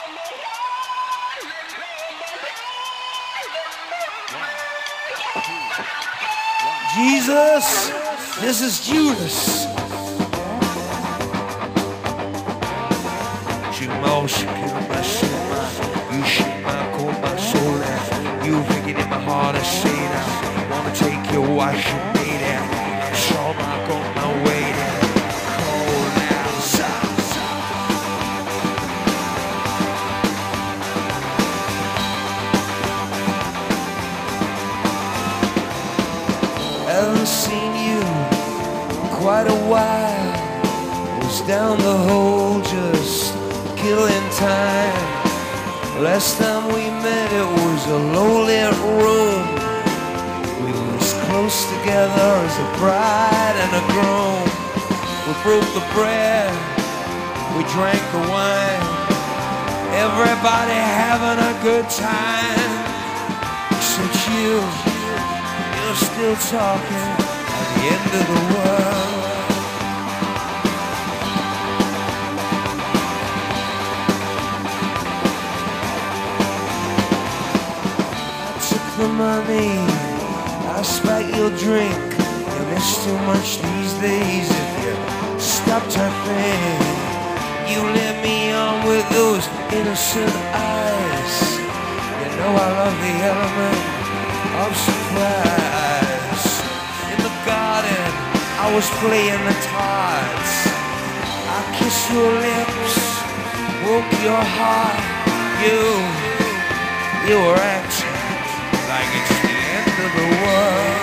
Jesus, this is Judas. You thinking in my heart, I say now, wanna take your wife, you made it. I'm sure I'm on my way there. Cold now, haven't seen you in quite a while. Was down the hole just killing time. Last time we met it was a low-lit room. We were as close together as a bride and a groom. We broke the bread, we drank the wine. Everybody having a good time. Except you're still talking at the end of the world. The money, I spike your drink. You miss too much these days if you stop tapping. You let me on with those innocent eyes. You know I love the element of surprise. In the garden, I was playing the cards. I kissed your lips, woke your heart. You were acting like it's the end of the world.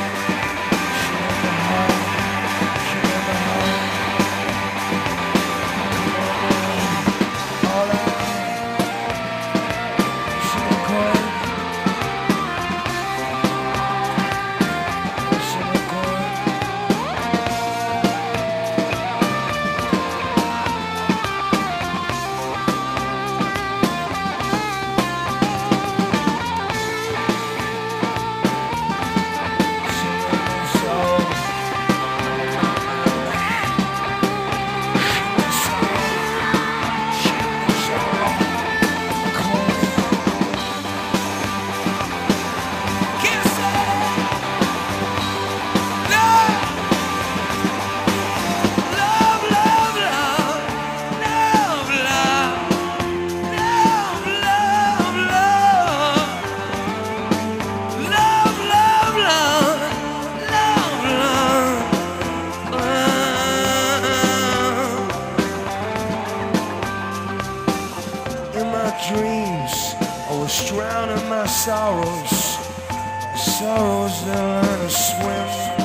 Dreams, I was drowning my sorrows that learn to swim.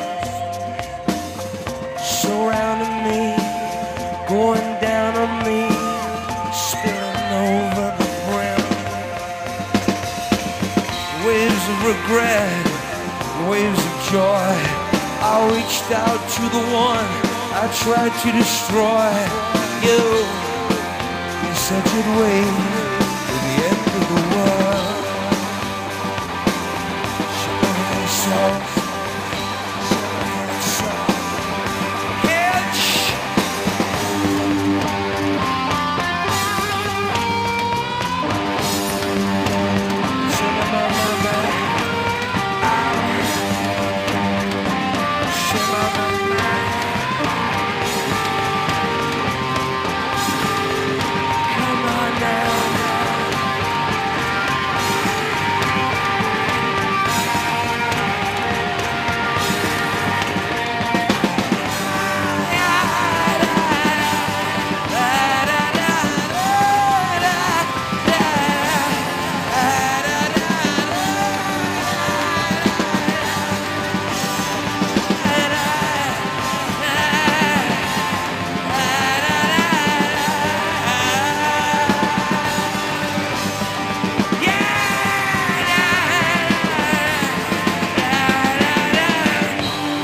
Surrounding me, going down on me, spilling over the brim. Waves of regret, waves of joy. I reached out to the one I tried to destroy. You said you'd wait to the end of the world. Show yourself.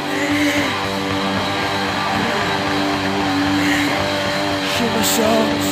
So